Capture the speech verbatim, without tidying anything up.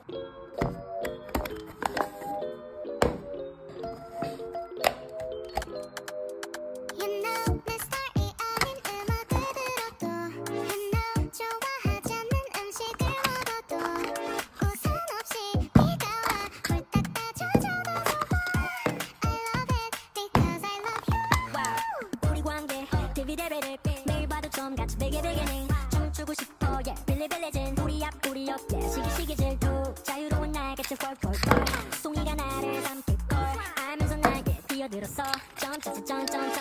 매일 봐도 좀 같이 베개 베개ning 춤추고 싶어 yeah 빌리빌리진 우리 앞 우리 옆에 시기시기 질투 자유로운 날개칠 펄펄펄 송이가 나를 삼킬걸 알면서 날개 뛰어들었어 점점점 점점